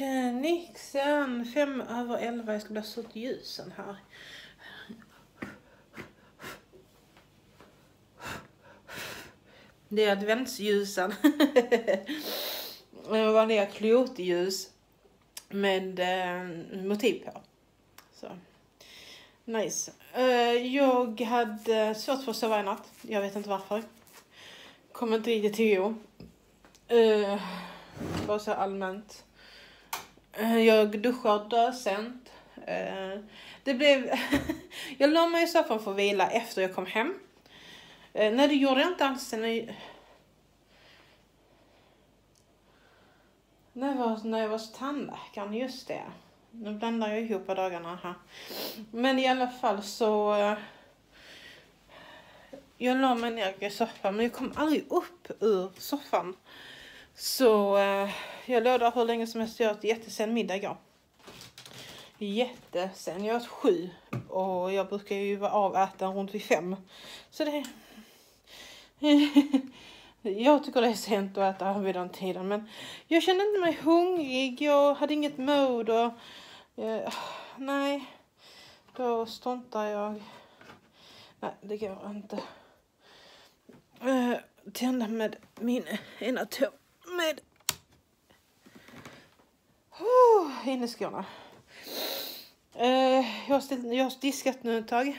Nixon, 11:05. Jag ska bli så till ljusen här. Det är adventsljusen. Vanliga klotljus med motiv på. Så. Nice. Jag hade svårt för att sova i natt. Jag vet inte varför. Kommer inte riktigt till ro. Bara så allmänt. Jag duschade sent. Det blev... jag la mig i soffan för att vila efter jag kom hem. Nej, det gjorde jag inte alls. När jag var hos tandläkaren, just det. Nu blandar jag ihop på dagarna här. Men i alla fall så... jag la mig ner i soffan, men jag kom aldrig upp ur soffan. Så jag låg där hur länge som helst. Jag åt jättesen middag igår. Jättesen. Jag åt 7. Och jag brukar ju vara aväten runt vid 5. Så det... jag tycker det är sent att äta vid den tiden. Men jag kände inte mig hungrig. Jag hade inget mod. Och, nej. Då struntar jag. Nej, det går inte. Tända med min ena tå. Med inneskorna. Jag har diskat nu ett tag.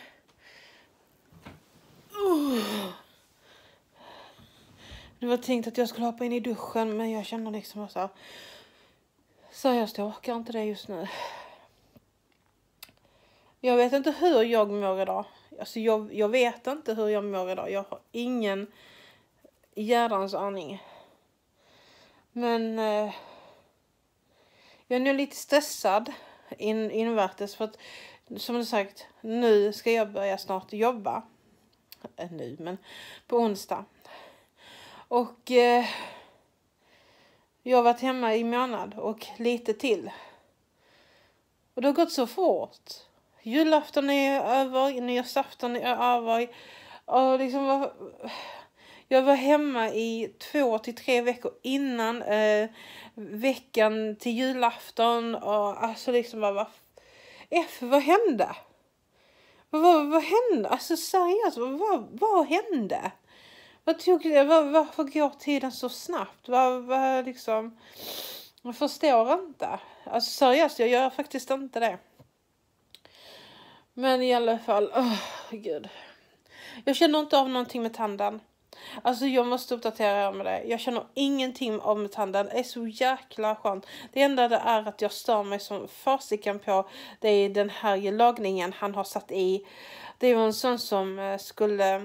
Det var tänkt att jag skulle hoppa in i duschen, men jag känner liksom så jag orkar inte det just nu. Jag vet inte hur jag mår idag. Alltså jag vet inte hur jag mår idag. Jag har ingen hjärtans aning. Men jag är nu lite stressad invärtes för att, som du sagt, nu ska jag börja snart jobba. Men på onsdag. Och jag har varit hemma i månad och lite till. Och det har gått så fort. Julafton är över, nyårsafton är över. Och liksom jag var hemma i 2 till 3 veckor innan veckan till julafton. Och alltså liksom vad hände? Vad hände? Alltså seriöst, vad hände? Varför går tiden så snabbt? Liksom, jag förstår inte. Alltså seriöst, jag gör faktiskt inte det. Men i alla fall, gud. Jag känner inte av någonting med tanden. Alltså jag måste uppdatera med det. Jag känner ingenting av med tanden. Det är så jäkla skönt. Det enda det är att jag stör mig som fasiken på. Det är den här lagningen han har satt i. Det var en sån som skulle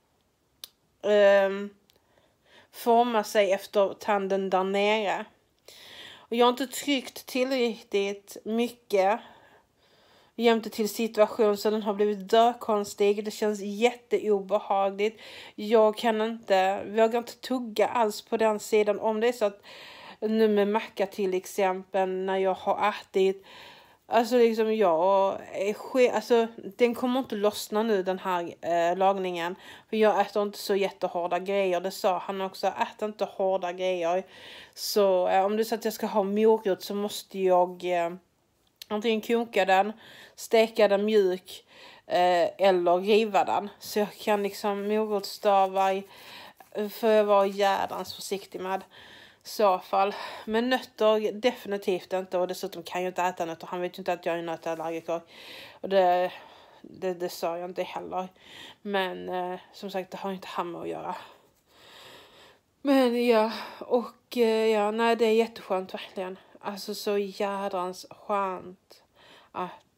forma sig efter tanden där nere. Och jag har inte tryckt tillräckligt mycket jämte till situation så den har blivit dökonstig. Det känns jätteobehagligt. Jag vågar inte tugga alls på den sidan. Om det är så att nu med macka till exempel när jag har ätit. Alltså liksom alltså den kommer inte lossna nu den här lagningen. För jag äter inte så jättehårda grejer. Det sa han också. Äter inte hårda grejer. Så om det är så att jag ska ha morot så måste jag antingen koka den, steka den mjuk eller riva den. Så jag kan liksom morotstava för jag var jädrans försiktig med. Så fall. Men nötter definitivt inte. Och dessutom kan jag inte äta nötter. Han vet ju inte att jag är nötallergiker. Och det sa jag inte heller. Men som sagt, det har inte han med att göra. Men ja. Och nej, det är jätteskönt verkligen. Alltså så jädrans skönt att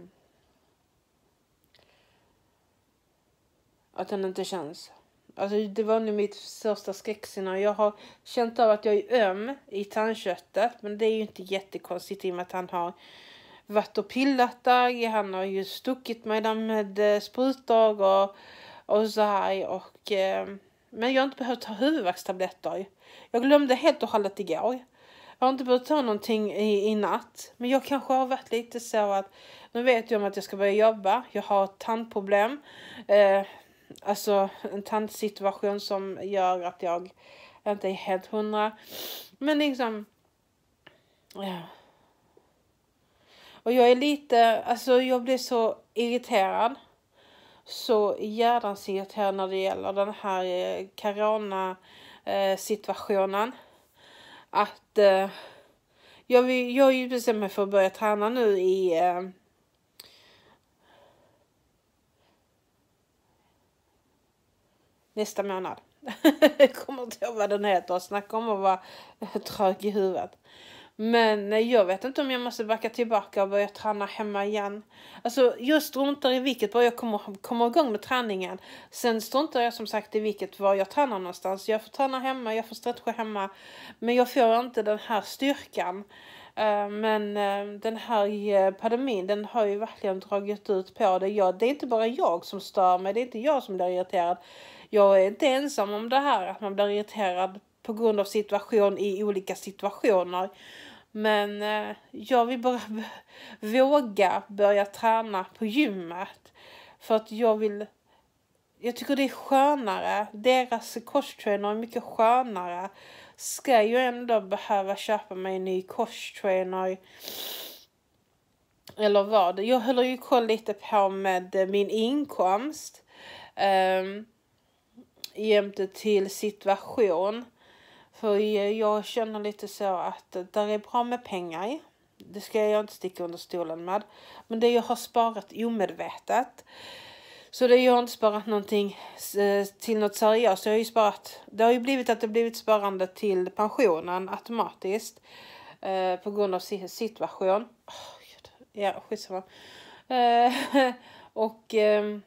den inte känns. Alltså det var nu mitt största skräckscenario. Jag har känt av att jag är öm i tandköttet. Men det är ju inte jättekonstigt i och med att han har varit och pillat där. Han har ju stuckit mig där med sprutor och så här. Och, men jag har inte behövt ta huvudvärkstabletter. Jag glömde helt och hållet igår. Jag har inte behövt ta någonting i natt. Men jag kanske har varit lite så att nu vet jag om att jag ska börja jobba. Jag har ett tandproblem. Alltså en tandsituation som gör att jag inte är helt 100. Men liksom, ja, Och jag är lite, alltså jag blir så irriterad. Så jävla irriterad när det gäller den här corona-situationen. Att jag har ju bestämt mig för att börja träna nu i nästa månad. Jag kommer inte ihåg vad den heter. Snacka om att vara trög i huvudet. Men jag vet inte om jag måste backa tillbaka och börja träna hemma igen. Alltså jag struntar i vilket var jag kommer igång med träningen. Sen struntar jag som sagt i vilket var jag tränar någonstans. Jag får träna hemma, jag får stretcha hemma. Men jag får inte den här styrkan. Men den här pandemin, den har ju verkligen dragit ut på det. Det är inte bara jag som stör mig, det är inte jag som blir irriterad. Jag är inte ensam om det här, att man blir irriterad på grund av situation i olika situationer. Men jag vill bara våga börja träna på gymmet. För att jag tycker det är skönare. Deras kosttrainer är mycket skönare. Ska ju ändå behöva köpa mig en ny kosttrainer. Eller vad? Jag håller ju koll lite på med min inkomst. Jämte till situation. För jag känner lite så att det är bra med pengar. Det ska jag inte sticka under stolen med. Men det jag har sparat omedvetet. Så jag har inte sparat någonting till något seriöst. Jag har ju sparat. Det har ju blivit att det blivit sparande till pensionen automatiskt. På grund av situation. Ja, skitsamma. Och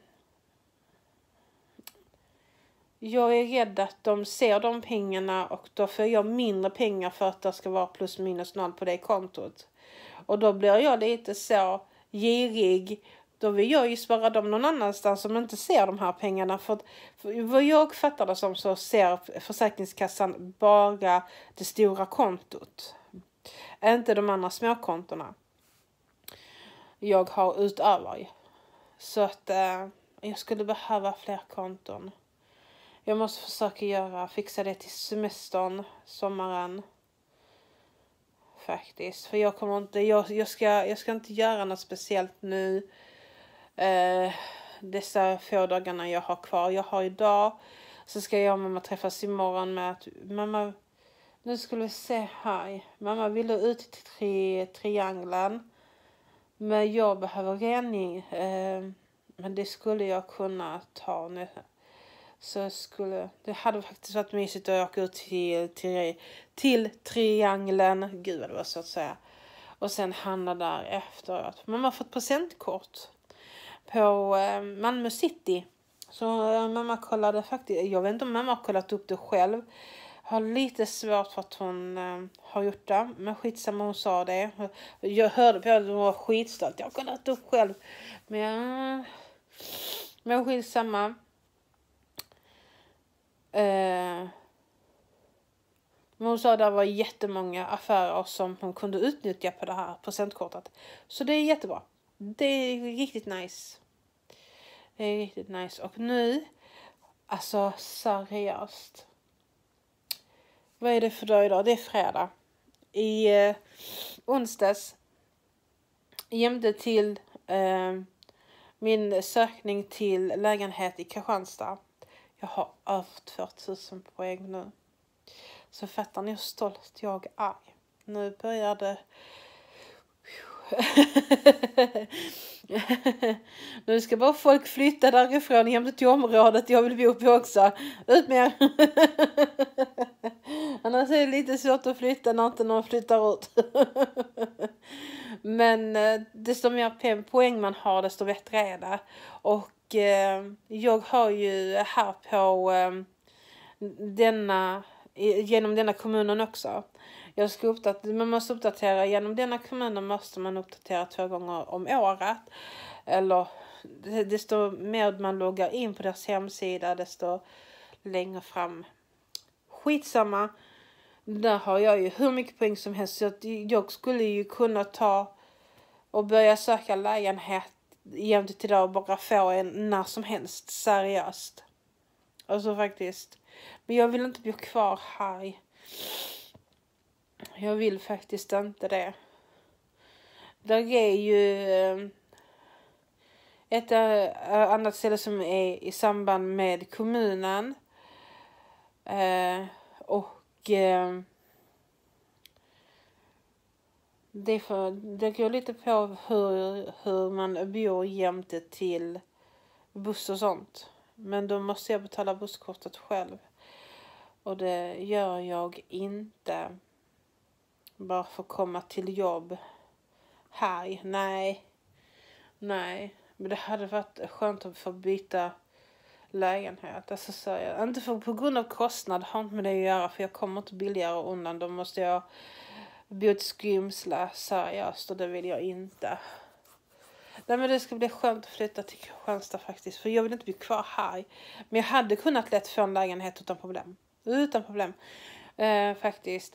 jag är rädd att de ser de pengarna och då får jag mindre pengar för att det ska vara plus minus noll på det kontot. Och då blir jag lite så girig. Då vill jag ju spara dem någon annanstans som inte ser de här pengarna. För vad jag fattar det som så ser Försäkringskassan bara det stora kontot. Inte de andra småkontona. Jag har utöver. Så att jag skulle behöva fler konton. Jag måste försöka fixa det till semestern, sommaren. Faktiskt. För jag kommer inte, jag ska inte göra något speciellt nu. Dessa få dagarna jag har kvar. Jag har idag. Så ska jag och mamma träffas imorgon med att mamma, nu skulle vi se här. Mamma ville ut till triangeln. Men jag behöver rening. Men det skulle jag kunna ta nu. Så det hade faktiskt varit mysigt att åka ut till triangeln. Gud vad det var så att säga. Och sen handla där efteråt. Mamma har fått presentkort på Malmö City. Så mamma kollade faktiskt. Jag vet inte om mamma har kollat upp det själv. Har lite svårt för att hon har gjort det. Men skitsamma, hon sa det. Jag hörde på att hon var skitstolt. Jag har kollat upp själv. Men skitsamma. Men hon sa att det var jättemånga affärer som hon kunde utnyttja på det här presentkortet. Så det är jättebra. Det är riktigt nice. Det är riktigt nice. Och nu, alltså seriöst. Vad är det för dag idag? Det är fredag. I onsdags jämte till min sökning till lägenhet i Kristianstad. Jag har över 2000 poäng nu. Så fattar ni hur stolt jag är. Nu börjar det. Nu ska bara folk flytta därifrån jämte till området jag vill bo på också. Ut med er. Annars är det lite svårt att flytta när inte någon flyttar ut. Men desto mer poäng man har, desto bättre är det. Och jag har ju här på genom denna kommunen också. Man måste uppdatera, genom denna kommunen måste man uppdatera 2 gånger om året. Eller desto mer man loggar in på deras hemsida, desto längre fram. Skitsamma. Där har jag ju hur mycket poäng som helst. Så att jag skulle ju kunna ta och börja söka lägenhet jämte till det och bara få en när som helst. Seriöst. Alltså faktiskt. Men jag vill inte bo kvar här. Jag vill faktiskt inte det. Där är ju ett annat ställe som är i samband med kommunen. Och det går lite på hur man bor jämte till buss och sånt. Men då måste jag betala busskortet själv. Och det gör jag inte bara för att komma till jobb här. Nej. Men det hade varit skönt att få byta lägenhet. Alltså så inte på grund av kostnad, har inte med det att göra, för jag kommer inte billigare undan. Då måste jag bo i ett skrimsle, seriöst, och det vill jag inte. Nej, men det ska bli skönt att flytta till Kristianstad faktiskt, för jag vill inte bli kvar här. Men jag hade kunnat lätt få en lägenhet utan problem. Faktiskt.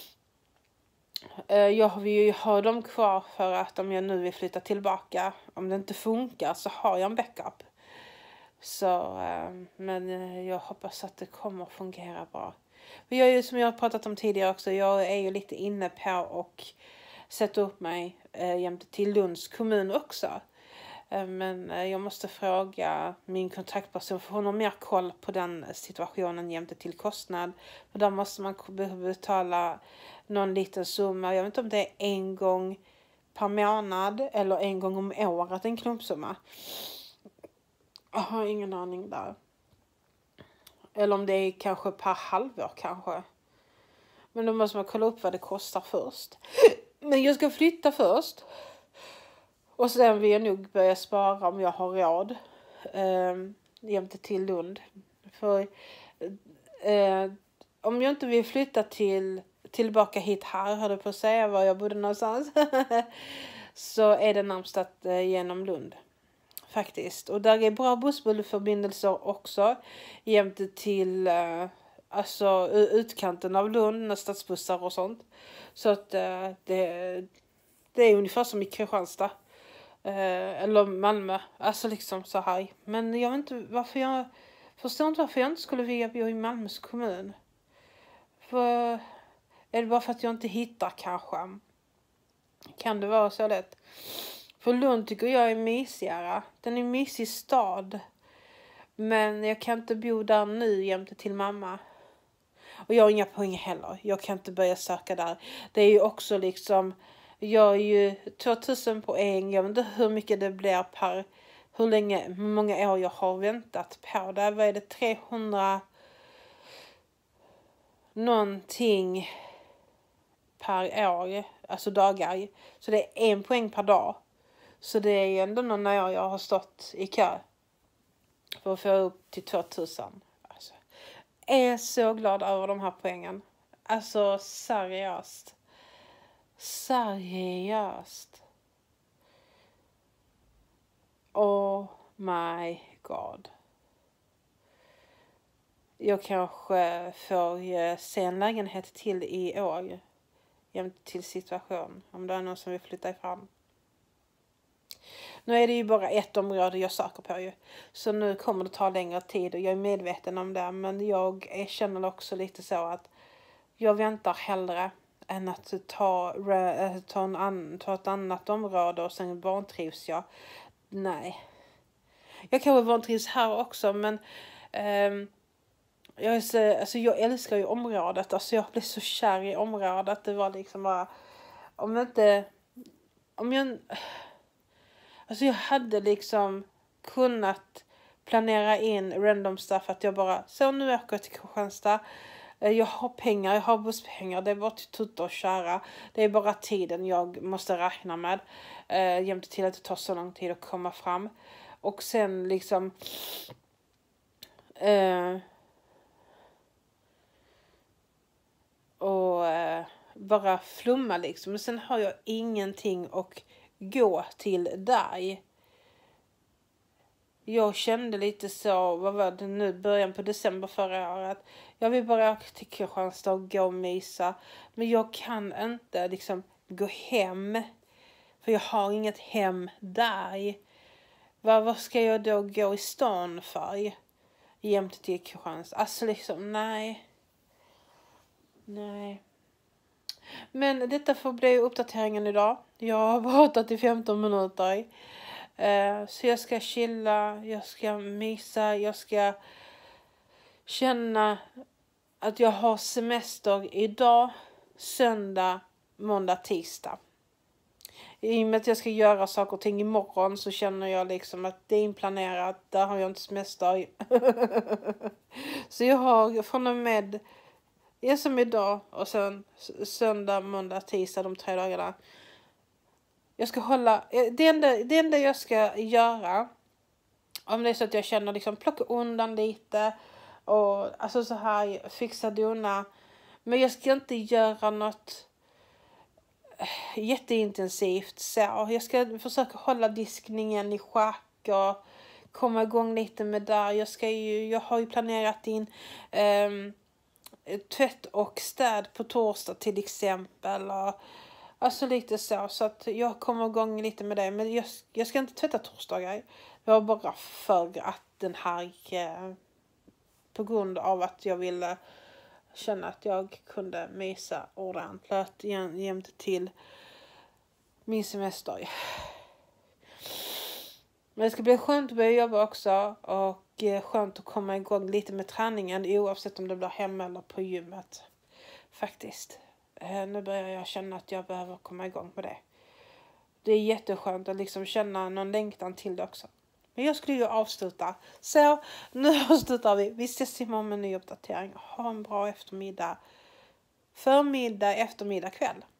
Jag vill ju ha dem kvar för att om jag nu vill flytta tillbaka, om det inte funkar så har jag en backup. Så, men jag hoppas att det kommer att fungera bra. För jag är ju, som jag har pratat om tidigare också, jag är ju lite inne på och sätta upp mig jämte till Lunds kommun också. Men jag måste fråga min kontaktperson, för hon har mer koll på den situationen jämte till kostnad. För där måste man betala någon liten summa. Jag vet inte om det är en gång per månad eller en gång om året, en klumpsumma. Jag har ingen aning där. Eller om det är kanske per halvår kanske. Men då måste man kolla upp vad det kostar först. Men jag ska flytta först. Och sen vill jag nog börja spara om jag har råd. Jämte till Lund. För om jag inte vill flytta tillbaka hit här, hörde på att säga var jag bodde någonstans. Så är det närmast att genom Lund. Faktiskt. Och där är bra bussförbindelser också. Jämte till alltså utkanten av Lund med stadsbussar och sånt. Så att det är ungefär som i Kristianstad. Eller Malmö. Alltså liksom så här. Men jag vet inte varför jag förstår inte varför jag inte skulle vilja bo i Malmös kommun. För är det bara för att jag inte hittar kanske? Kan det vara så lätt? För Lund tycker jag är mysigare. Den är en mysig stad. Men jag kan inte bo där nu jämte till mamma. Och jag har inga poäng heller. Jag kan inte börja söka där. Det är ju också liksom, jag är ju 2000 poäng. Jag vet inte hur mycket det blir per, hur många år jag har väntat på det. Vad är det? 300 någonting per år. Alltså dagar. Så det är 1 poäng per dag. Så det är ju ändå några år jag har stått i kö för att få upp till 2000. Alltså, jag är så glad över de här poängen. Alltså seriöst. Oh my god. Jag kanske får se en lägenhet till i år. Jämt till situation. Om det är någon som vill flytta ifrån. Nu är det ju bara ett område jag söker på ju. Så nu kommer det ta längre tid och jag är medveten om det. Men jag känner också lite så att jag väntar hellre än att ta ett annat område och sen vantrivs jag. Nej. Jag kanske vantrivs här också, men jag älskar ju området. Alltså jag blev så kär i området. Det var liksom bara, jag hade liksom kunnat planera in random stuff, att jag bara, så nu åker jag till Kristianstad. Jag har pengar, jag har busspengar. Det är bara till tutta och köra. Det är bara tiden jag måste räkna med. Jämte till att det tar så lång tid att komma fram. Och sen liksom bara flumma liksom. Men sen har jag ingenting att gå till där. Jag kände lite så, vad var det nu, början på december förra året. Jag vill bara åka till Kristianstad och gå och mysa. Men jag kan inte liksom gå hem. För jag har inget hem där. Vad ska jag då gå i stan för? Jämte till Kristianstad. Alltså liksom, nej. Men detta får bli uppdateringen idag. Jag har pratat i 15 minuter. Så jag ska chilla, jag ska mysa, jag ska känna att jag har semester idag, söndag, måndag, tisdag. I och med att jag ska göra saker och ting imorgon så känner jag liksom att det är inplanerat. Där har jag inte semester. Så jag har från och med som idag och sen söndag, måndag, tisdag, de 3 dagarna. Jag ska hålla, det enda jag ska göra, om det är så att jag känner liksom plocka undan lite och alltså så här fixa dona. Men jag ska inte göra något jätteintensivt så. Jag ska försöka hålla diskningen i schack och komma igång lite med där. Jag har ju planerat in tvätt och städ på torsdag till exempel. Och, alltså lite så att jag kommer igång lite med det. Men jag ska inte tvätta torsdagar. Det var bara för att den här på grund av att jag ville känna att jag kunde mysa ordentligt jämte till min semester. Men det ska bli skönt att börja jobba också och skönt att komma igång lite med träningen oavsett om det blir hemma eller på gymmet. Faktiskt. Nu börjar jag känna att jag behöver komma igång med det. Det är jätteskönt att liksom känna någon längtan till det också. Men jag skulle ju avsluta. Så nu avslutar vi. Vi ses imorgon med en ny uppdatering. Ha en bra eftermiddag. Förmiddag, eftermiddag, kväll.